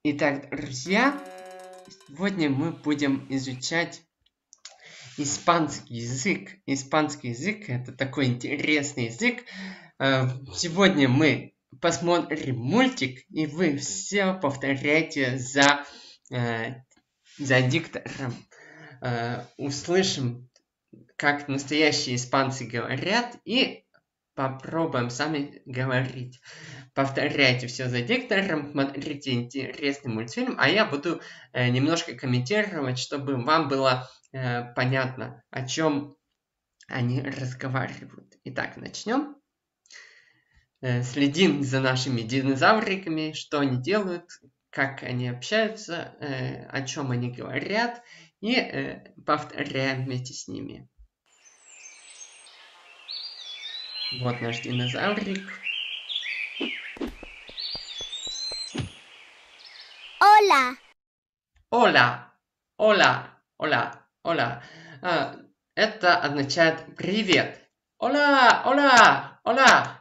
Итак, друзья, сегодня мы будем изучать испанский язык. Испанский язык — это такой интересный язык. Сегодня мы посмотрим мультик, и вы все повторяйте за диктором. Услышим, как настоящие испанцы говорят, и попробуем сами говорить. Повторяйте все за диктором, смотрите интересный мультфильм, а я буду немножко комментировать, чтобы вам было понятно, о чем они разговаривают. Итак, начнем. Следим за нашими динозавриками, что они делают, как они общаются, о чем они говорят, и повторяем вместе с ними. Вот наш динозаврик. Hola. Hola, hola, hola, hola. Это означает привет. Hola, hola, hola,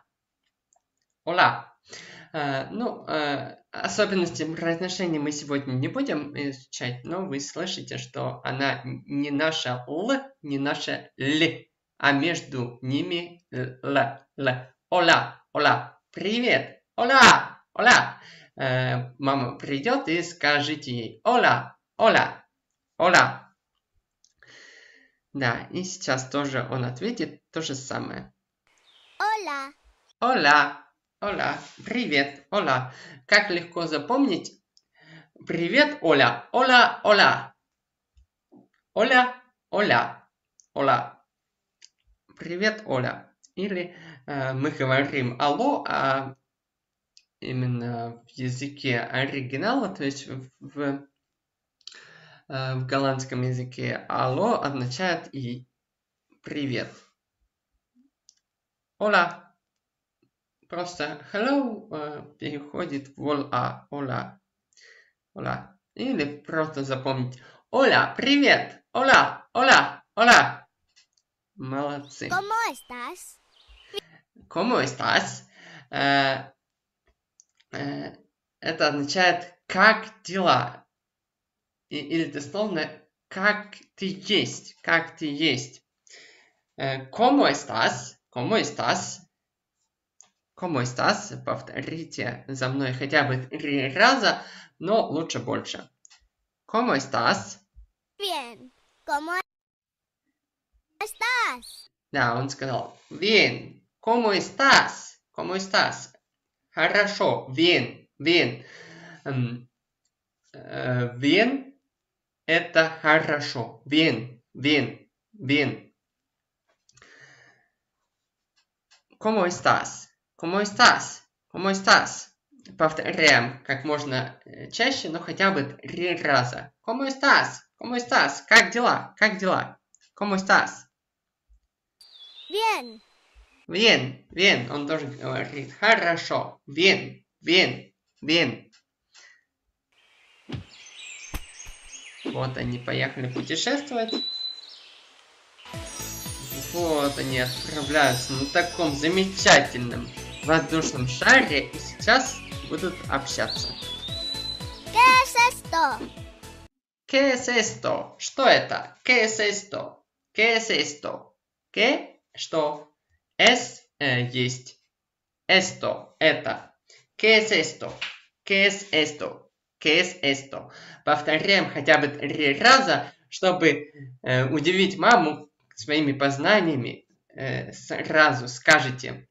hola. Особенности произношения мы сегодня не будем изучать, но вы слышите, что она не наша Л, не наша Л, а между ними Л. Hola, hola, привет. Hola, hola. Мама придет и скажите ей hola, hola, hola. Да, и сейчас тоже он ответит то же самое. Hola. Hola, hola, привет, hola. Как легко запомнить? Привет, Оля, hola, hola. Оля, hola, hola. Привет, Оля. Или мы говорим алло, а именно в языке оригинала, то есть в голландском языке алло означает и привет. Hola. Просто hello переходит в hola. Или просто запомнить. Hola, привет. Hola. Молодцы. ¿Cómo estás? ¿Cómo estás? Это означает как дела. Или дословно как ты есть. Как ты есть. ¿Cómo estás? ¿Cómo estás? ¿Cómo estás? Повторите за мной хотя бы 3 раза, но лучше больше. ¿Cómo estás? Bien. ¿Cómo estás? Да, он сказал bien. ¿Cómo estás? ¿Cómo estás? Хорошо. Bien. Bien. Bien это хорошо. Bien. ¿Cómo estás? ¿Cómo estás? ¿Cómo estás? Повторяем как можно чаще, но хотя бы 3 раза. ¿Cómo estás? ¿Cómo estás? Как дела? Как дела? ¿Cómo estás? Bien. Bien. Он тоже говорит хорошо. Bien. Вот они поехали путешествовать. Вот они отправляются на таком замечательном воздушном шаре и сейчас будут общаться. ¿Qué es esto? ¿Qué es esto? Что это? ¿Qué es esto? ¿Qué es esto? ¿Qué? Что? Es есть. Esto. Это. ¿Qué es esto? ¿Qué es esto? ¿Qué es esto? Повторяем хотя бы 3 раза, чтобы удивить маму своими познаниями. Сразу скажете,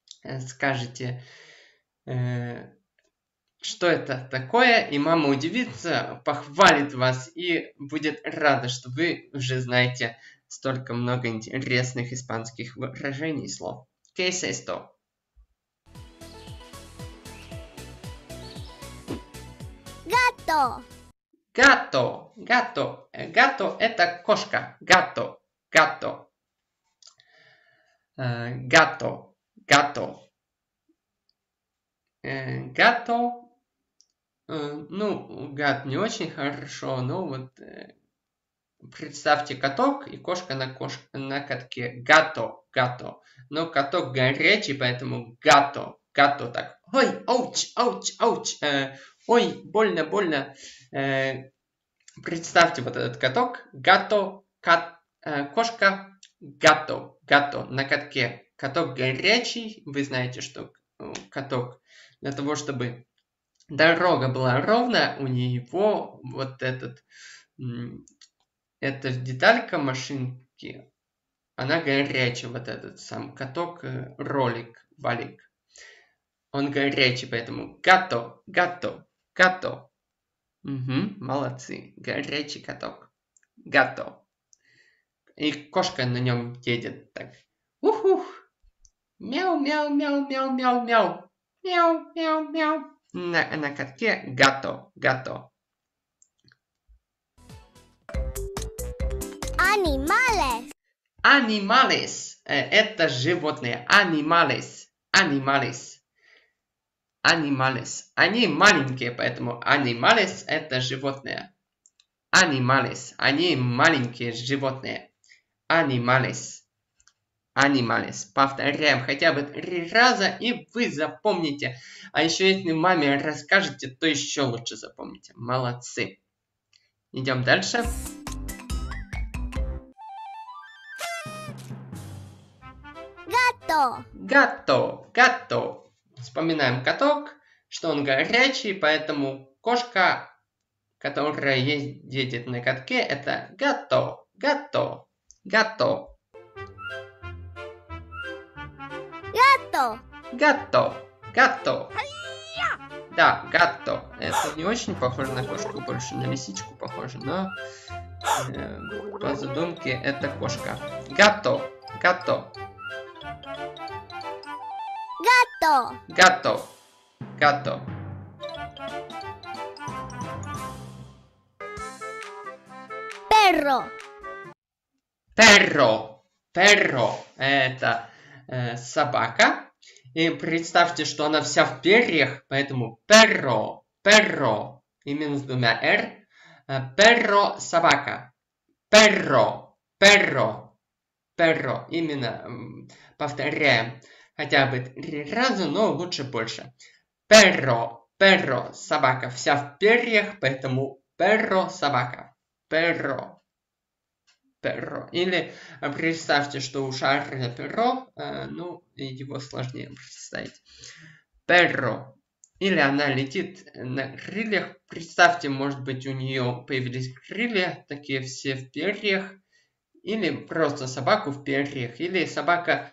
что это такое, и мама удивится, похвалит вас и будет рада, что вы уже знаете столько много интересных испанских выражений и слов. ¿Qué es esto? Gato. Gato это кошка. Gato. Gato. Гад не очень хорошо, но вот представьте каток и кошка на катке. Гато. Но каток горячий, поэтому гато так. Ой, ауч. Ой, больно, больно. Представьте вот этот каток. Гато, кошка, гато, гато на катке. Каток горячий. Вы знаете, что каток для того, чтобы дорога была ровная, у него вот эта деталька машинки, она горячая, вот этот сам каток, ролик, валик. Он горячий, поэтому гато, гато, гато. Угу, молодцы. Горячий каток. Гато. И кошка на нем едет так. Ух-ух. Мяу, мяу, мяу, мяу, мяу, мяу. Мяу, мяу, мяу. На катке гато, гато. Animales. Animales. Это животные. Animales. Animales. Animales. Они маленькие, поэтому animales это животные. Animales. Они маленькие животные. Animales. Animales. Повторяем хотя бы 3 раза, и вы запомните. А еще если маме расскажете, то еще лучше запомните. Молодцы. Идем дальше. Gato. Гато. Гато. Вспоминаем каток, что он горячий, поэтому кошка, которая едет на катке, это гато. Гато. Гато. Gato. Гато. Гато. Да, гато. Это не очень похоже на кошку, больше на лисичку похоже, но по задумке это кошка. Гато. Гато. Gato. Гато. Гато. Perro. Перро. Перро. Это собака. И представьте, что она вся в перьях, поэтому перро. Перро. Именно с 2 «р». Перро – собака. Перро. Перро. Перро. Именно повторяем хотя бы 3 раза, но лучше больше. Перро. Перро. Собака вся в перьях, поэтому перро – собака. Перро. Перро. Или представьте, что у Шарля перро, ну, его сложнее представить. Перро. Или она летит на крыльях. Представьте, может быть, у нее появились крылья, такие все в перьях. Или просто собаку в перьях. Или собака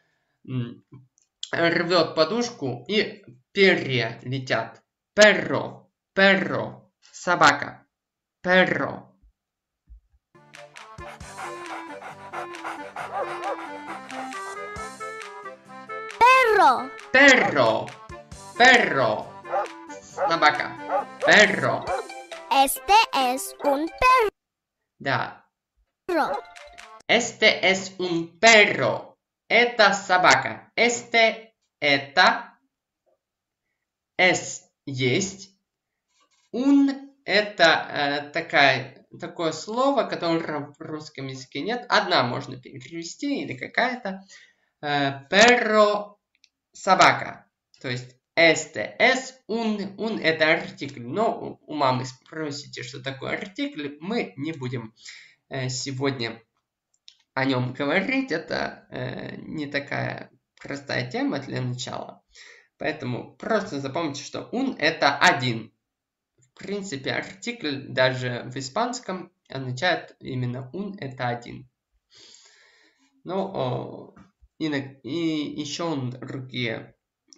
рвет подушку, и перья летят. Перро. Перро. Собака. Перро. Perro. Perro. Perro. Собака. Perro. Este es un Да. perro. Este es un perro. Это собака. Este это. Es есть. Un это такое слово, которого в русском языке нет. Одна можно перевести или какая-то. Perro собака. То есть este es un это артикль. Но у мамы спросите, что такое артикль, мы не будем сегодня о нем говорить. Это не такая простая тема для начала. Поэтому просто запомните, что un это один. В принципе, артикль даже в испанском означает именно un это один. Но и еще он другие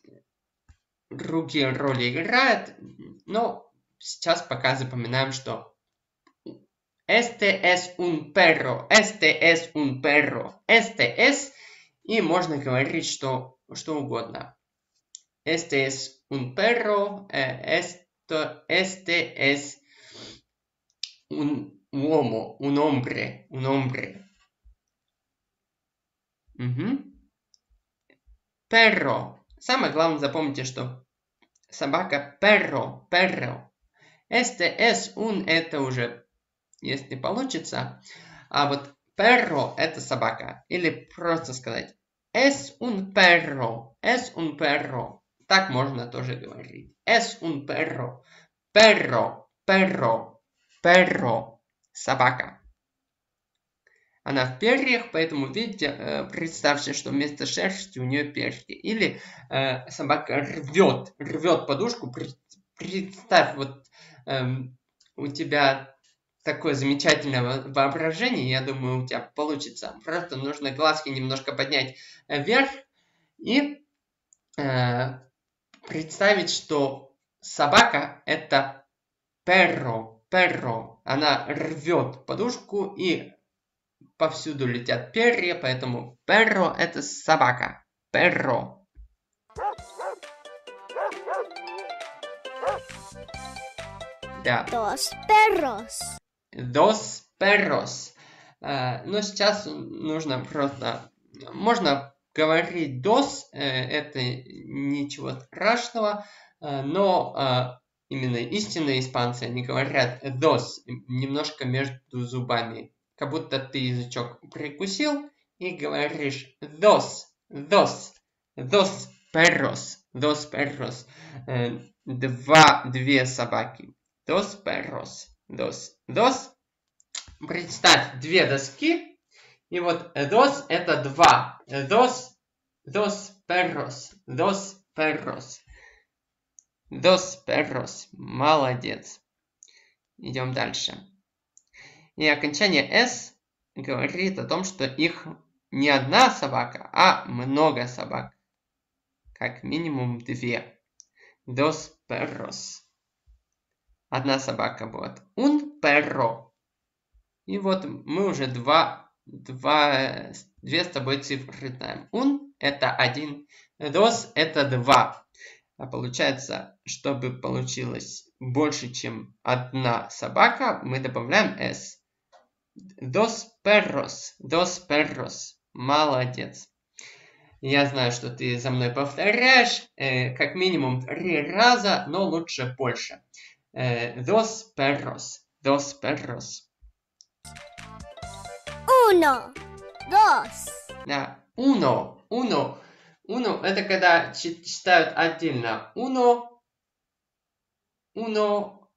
роли играет. Но сейчас пока запоминаем, что este es un perro, este es un perro, este es, и можно говорить что угодно. Este es un perro, este es un uomo, un hombre, un hombre. Угу. Perro. Самое главное запомните, что собака perro, perro. Este es un, это уже, если получится. А вот perro это собака. Или просто сказать es un perro, es un perro. Так можно тоже говорить. Es un perro. Перро, перро, перро. Собака. Она в перьях, поэтому, видите, представьте, что вместо шерсти у нее перья. Или собака рвет подушку. Представь, вот у тебя такое замечательное воображение, я думаю, у тебя получится. Просто нужно глазки немножко поднять вверх и представить, что собака это перро, перро. Она рвет подушку и повсюду летят перья, поэтому перро это собака. Перро. Да. Dos perros. Dos perros. Но сейчас нужно просто... Можно говорить dos, это ничего страшного, но именно истинные испанцы, они говорят dos, немножко между зубами. Как будто ты язычок прикусил и говоришь dos, dos, dos perros, dos perros. Две собаки. Dos perros. Dos. Представь, две доски. И вот dos это два. Dos perros. Dos perros. Dos perros. Молодец. Идем дальше. И окончание s говорит о том, что их не одна собака, а много собак. Как минимум две. Dos perros. Одна собака будет. Un perro. И вот мы уже две с тобой цифры знаем. Un это один. Dos это два. А получается, чтобы получилось больше, чем одна собака, мы добавляем s. Dos perros. Dos perros. Молодец. Я знаю, что ты за мной повторяешь как минимум 3 раза, но лучше больше. Dos perros. Dos perros. Uno, dos. Да. Uno. Uno. Uno это когда читают отдельно. Uno. Uno.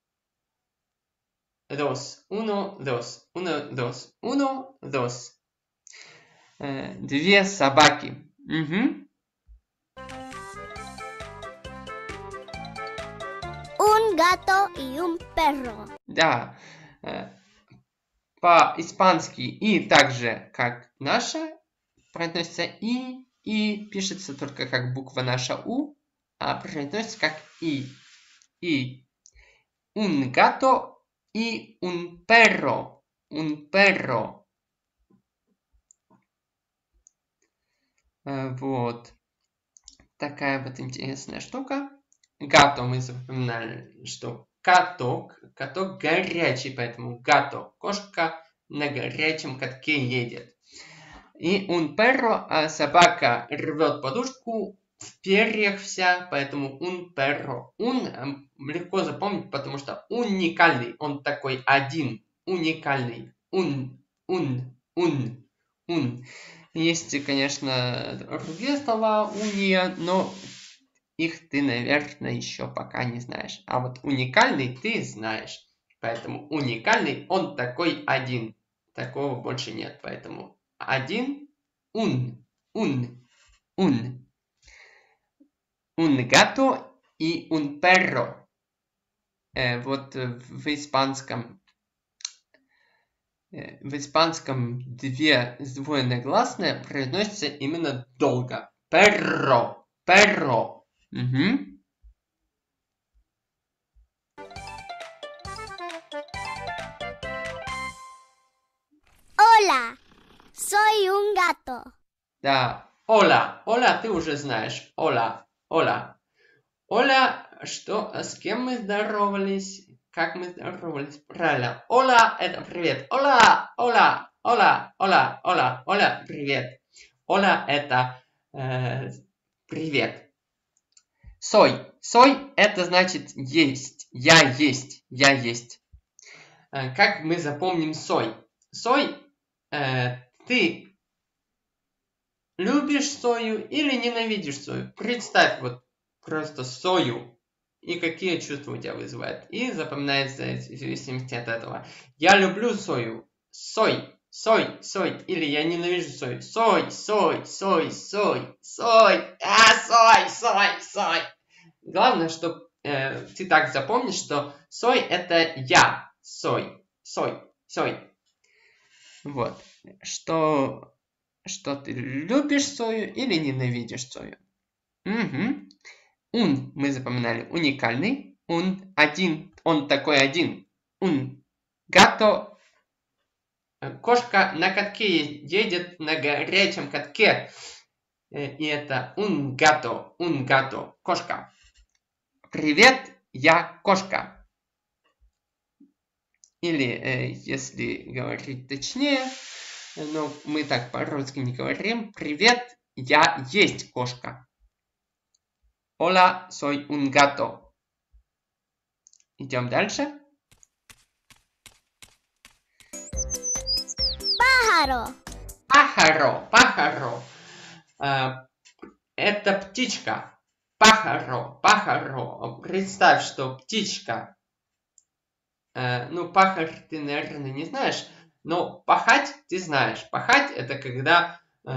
Dos. Uno, dos. Uno, dos. Uno, dos. Две собаки. Угу. Un gato y un perro. Да. По-испански и также как наша произносится и пишется только как буква наша у, а произносится как и. Un gato y un perro. Un perro. Вот. Такая вот интересная штука. Гато мы запоминали, что каток горячий, поэтому гато. Кошка на горячем катке едет. И un perro, собака рвет подушку, в перьях вся, поэтому un perro. Un легко запомнить, потому что уникальный, он такой один, уникальный. Un. Есть, конечно, другие слова уния, но их ты, наверное, еще пока не знаешь. А вот уникальный ты знаешь. Поэтому уникальный, он такой один. Такого больше нет. Поэтому один, un gato и un perro. Вот в испанском две сдвоенные гласные произносятся именно долго. Perro. Perro. Угу. Hola, soy un gato. Да. Hola. Hola ты уже знаешь. Hola. Hola. Hola, что, с кем мы здоровались? Как мы здоровались? Правильно. Hola это привет. Hola. Hola. Hola. Hola. Hola. Hola. Привет. Hola это привет. Soy. Soy это значит есть. Я есть. Я есть. Как мы запомним soy? Soy ты любишь сою или ненавидишь сою? Представь вот просто сою. и какие чувства у тебя вызывает. И запоминается в зависимости от этого. Я люблю сою. Сой, сой, сой. Или я ненавижу сой. Сой, сой, сой, сой, сой. Сой, сой, сой. Главное, чтобы ты так запомнишь, что сой это я. Сой, сой, сой. Вот. Что ты любишь сою или ненавидишь сою. Угу. Un мы запоминали уникальный. Un один, он такой один. Un gato. Кошка на катке едет на горячем катке. И это un gato, кошка. Привет, я кошка. Или, если говорить точнее, но мы так по-русски не говорим. Привет, я есть кошка. Hola, soy un gato. Идем дальше. Pájaro. Pájaro, pájaro. Это птичка. Pájaro, pájaro. Представь, что птичка. Пахарь ты, наверное, не знаешь, но пахать ты знаешь. Пахать это когда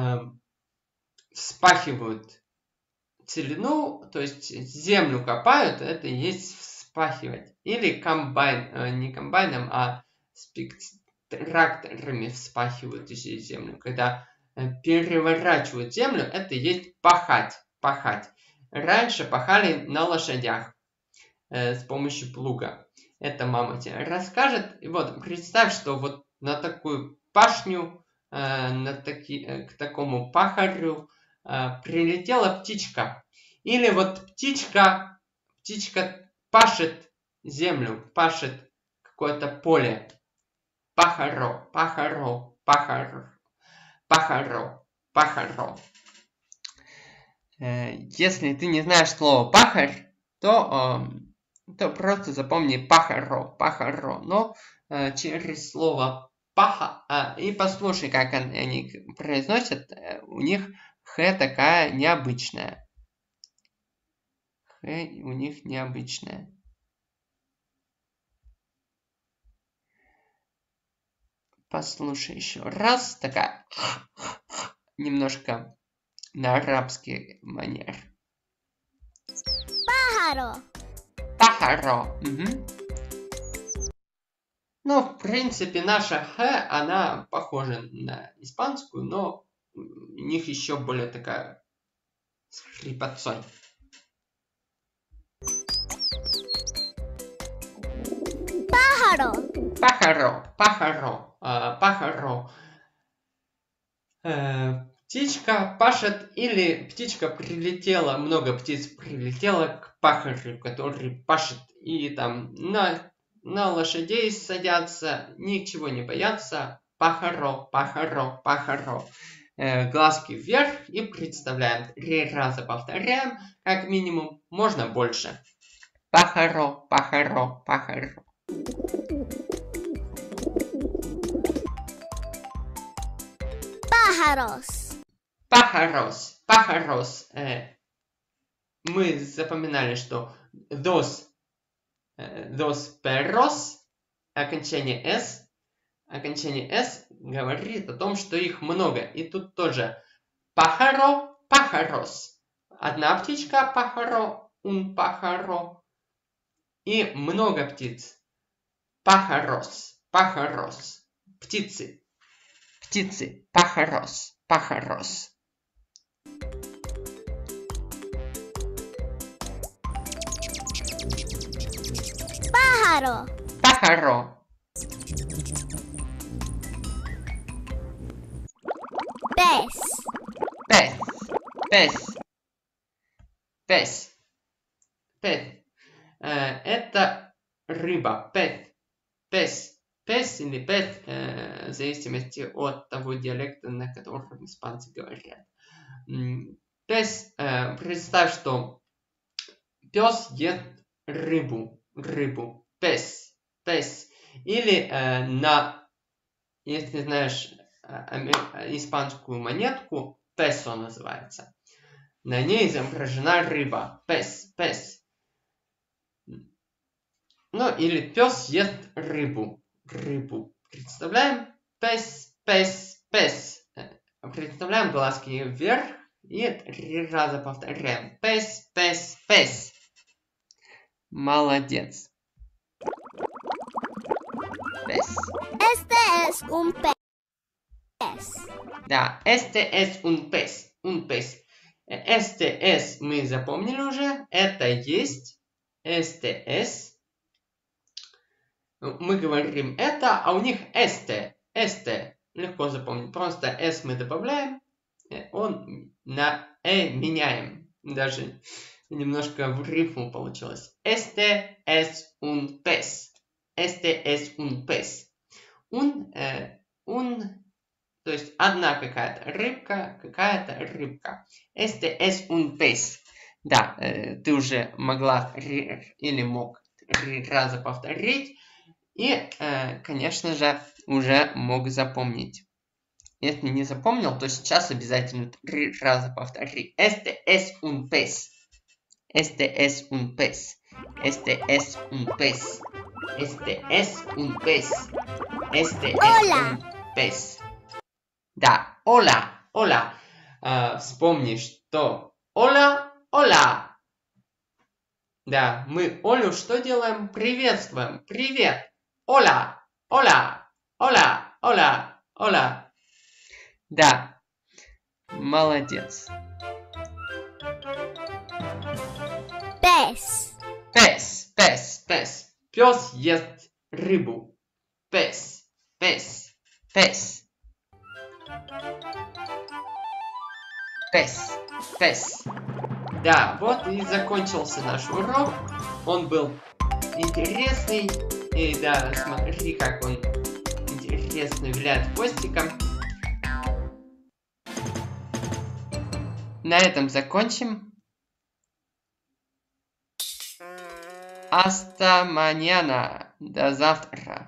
вспахивают целину, то есть землю копают, это и есть вспахивать. Или комбайн, не комбайном, а тракторами вспахивают еще землю. Когда переворачивают землю, это и есть пахать. Пахать. Раньше пахали на лошадях с помощью плуга. Это мама тебе расскажет. И вот представь, что вот на такую пашню, к такому пахарю прилетела птичка. Или вот птичка пашет землю, пашет какое-то поле. Pájaro, pájaro, pájaro, pájaro, pájaro. Если ты не знаешь слово пахарь, то просто запомни pájaro, pájaro. Но через слово паха, и послушай, как они произносят, у них х такая необычная. Х у них необычная. Послушай еще раз. Такая немножко на арабский манер. Pájaro. Pájaro. Угу. В принципе, наша х, она похожа на испанскую, но у них еще более такая с хрипотцой. Pájaro. Pájaro, pájaro, pájaro. Птичка пашет или птичка прилетела, много птиц прилетело к пахарю, который пашет. И там на лошадей садятся, ничего не боятся. Pájaro, pájaro, pájaro. Глазки вверх и представляем. 3 раза повторяем, как минимум, можно больше. Pájaro, pájaro, pájaro. Pájaros. Pájaros, pájaros. Мы запоминали, что dos perros, окончание s говорит о том, что их много. И тут тоже pájaro, pájaros. Одна птичка, pájaro, un pájaro. И много птиц. Pájaros, pájaros. Птицы. Птицы. Pájaros, pájaros. Pájaro. Pájaro. Pez. Pez. Pez. Pez. Pez. Это рыба. Pez. Pez. Pez или pez, в зависимости от того диалекта, на котором испанцы говорят. Pez. Представь, что пес ест рыбу. Pez. Pez. Или если знаешь испанскую монетку, peso называется. На ней изображена рыба. Pez. Pez. Ну, или пес ест рыбу. Рыбу. Представляем? Пес, пес, пес. Представляем глазки вверх и 3 раза повторяем. Пес, пес, пес. Молодец. Pez. Este es un pez. Да, este es un pez. Un pez. Este es мы запомнили уже. Это есть. Este es. Мы говорим это, а у них este. Este. Легко запомнить. Просто s мы добавляем. Он на меняем. Даже немножко в рифму получилось. Este es un pez. Este es un pez. То есть одна какая-то рыбка. Este es un pez. Да, ты уже могла или мог 3 раза повторить. И, конечно же, уже мог запомнить. Если не запомнил, то сейчас обязательно 3 раза повтори. Este es un pez. Este es un pez. Este es un pez. Este es un pez. Este es un pez. Да, hola, hola. Вспомни, что hola, hola. Да, мы Олю что делаем? Приветствуем. Привет. Hola, hola, hola, hola, hola. Да, молодец. Pez. Пес, пес, пес. Пес ест рыбу. Пес, пес, пес. Пес, пес. Да, вот и закончился наш урок. Он был интересный. И да, смотри, как он интересно виляет хвостиком. На этом закончим. Hasta mañana. До завтра.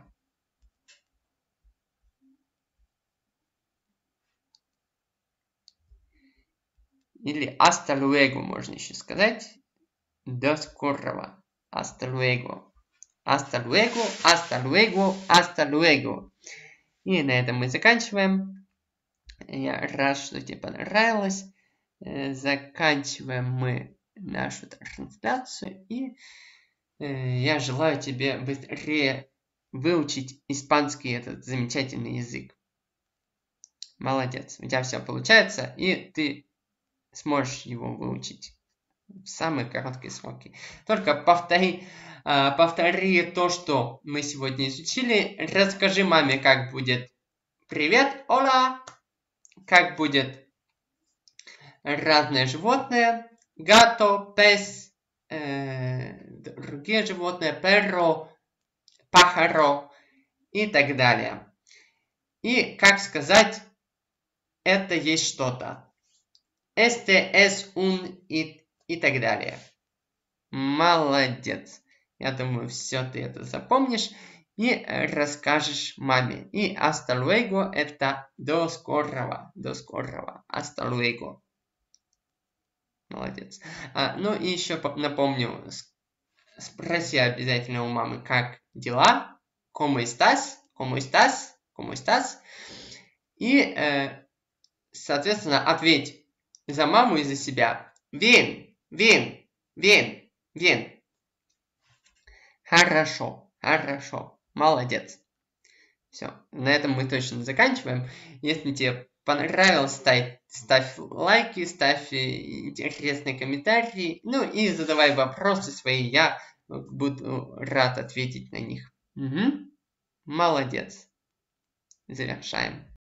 Или hasta luego можно еще сказать. До скорого. Hasta luego. Hasta luego, hasta luego, hasta luego. И на этом мы заканчиваем. Я рад, что тебе понравилось. Заканчиваем мы нашу трансляцию. И я желаю тебе быстрее выучить испанский, этот замечательный язык. Молодец. У тебя все получается, и ты сможешь его выучить в самые короткие сроки. Только повтори то, что мы сегодня изучили. Расскажи маме, как будет привет, hola, как будет разные животные, gato, pez, другие животные, perro, pájaro и так далее. И как сказать, это есть что-то. Este es un и так далее. Молодец. Я думаю, все ты это запомнишь и расскажешь маме. И hasta luego это до скорого. До скорого. Hasta luego. Молодец. Ну и еще напомню, спроси обязательно у мамы, как дела. ¿Cómo estás? ¿Cómo estás? ¿Cómo estás? И, соответственно, ответь за маму и за себя. Bien, bien, bien, bien. Хорошо, хорошо. Молодец. Все, на этом мы точно заканчиваем. Если тебе понравилось, ставь лайки, ставь интересные комментарии. Ну и задавай вопросы свои, я буду рад ответить на них. Молодец. Завершаем.